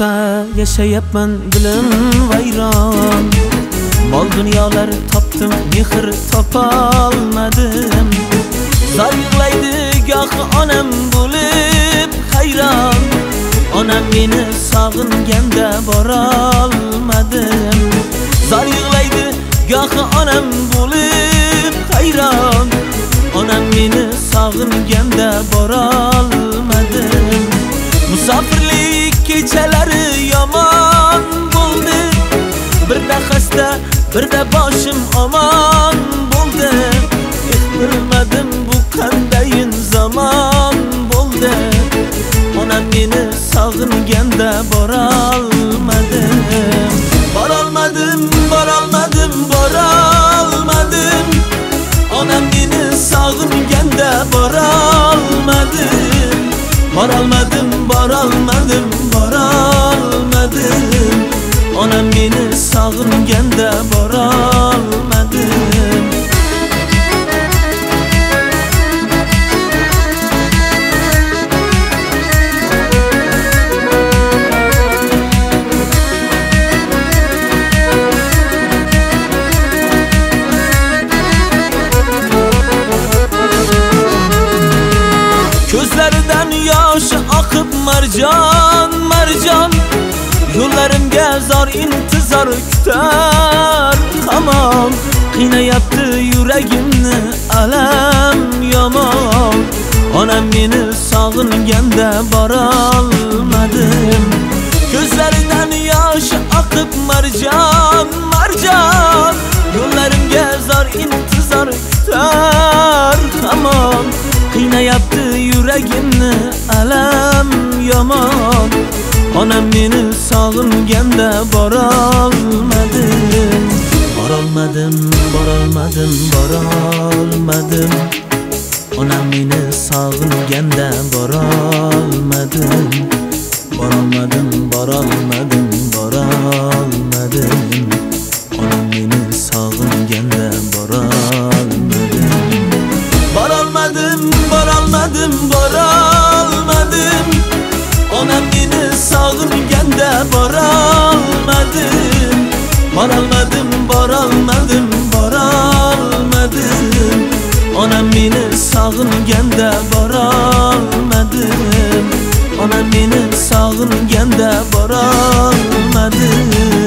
yo'qsa yashayapman dilim vayron. Mol dunyolar topdim, mehr topolmadim. Zar yig'laydi gohi onam bo'lib hayron. Onam meni sog'inganda borolmadim. Zar yig'laydi gohi onam bo'lib hayron. Onam meni sog'inganda borolmadim. Musofirlik kechalari yomon bo'ldi. Birda xasta, birda boshim omon bo'ldi. Bilmadim bu qandayin zamon bo'ldi. Onam meni sog'inganda borolmadim. Borolmadim, borolmadim, borolmadim. Onam meni sog'inganda borolmadim. Borolmadim, borolmadim, borolmadim. Onam meni sog'inganda borolmadim. Ko'zlaridan yoshi oqib marjon, marjon. Yo'llarimga zor intizor kutar hamon. Qiynayapti yuragimni alam yomon. Onam meni sog'inganda borolmadim. Ko'zlaridan yoshi oqib marjon, marjon. Yo'llarimga zor intizor kutar hamon. Qiynayapti yuragimni alam yomon. Onam meni sog'inganda borolmadim. Borolmadim, borolmadim, borolmadim. Onam meni sog'inganda borolmadim. Borolmadim, borolmadim, borolmadim. Onam meni sog'inganda borolmadim. Borolmadim, borolmadim, borolmadim. Onam meni sog'inganda borolmadim. Borolmadim, borolmadim, borolmadim. Onam meni sog'inganda borolmadim. Onam meni sog'inganda borolmadim.